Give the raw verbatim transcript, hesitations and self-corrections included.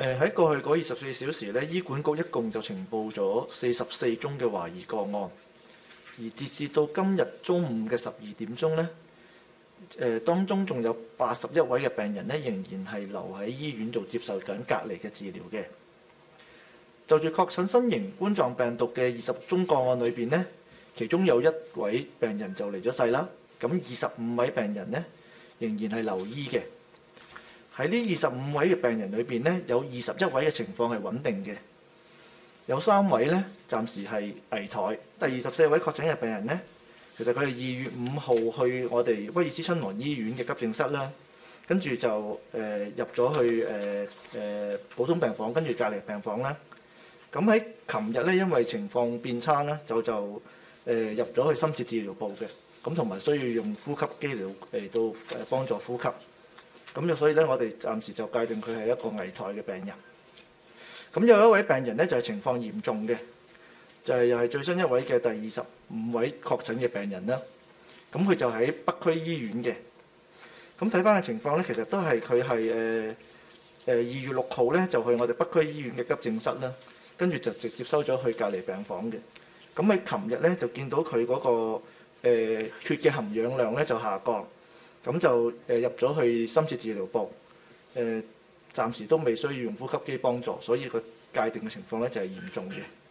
誒喺過去嗰二十四小時咧，醫管局一共就呈報咗四十四宗嘅懷疑個案，而截至到今日中午嘅十二點鐘咧，誒當中仲有八十一位嘅病人咧，仍然係留喺醫院做接受緊隔離嘅治療嘅。就住確診新型冠狀病毒嘅二十宗個案裏邊咧，其中有一位病人就離咗世啦。咁二十五位病人咧仍然係留醫嘅。喺呢二十五位嘅病人裏邊咧，有二十一位嘅情況係穩定嘅，有三位咧暫時係危殆。第二十四位確診嘅病人咧，其實佢係二月五號去我哋威爾斯親王醫院嘅急症室啦，跟住就誒、呃、入咗去誒誒、呃呃、普通病房，跟住隔離病房啦。咁喺琴日咧，因為情況變差啦，就就誒、呃、入咗去深切治療部嘅，咁同埋需要用呼吸機嚟嚟到誒幫助呼吸。咁就所以咧，我哋暫時就界定佢係一個危殆嘅病人。咁有一位病人咧就係、是、情況嚴重嘅，就係、是、又係最新一位嘅第二十五位確診嘅病人啦。咁佢就喺北區醫院嘅。咁睇翻嘅情況咧，其實都係佢係誒誒二月六號咧就去我哋北區醫院嘅急症室啦。跟住就直接收咗去隔離病房嘅。咁喺琴日咧就見到佢嗰、那個、呃、血嘅含氧量咧就下降，咁就誒入咗去深切治療部。誒、呃、暫時都未需要用呼吸機幫助，所以個界定嘅情況咧就係、是、嚴重嘅。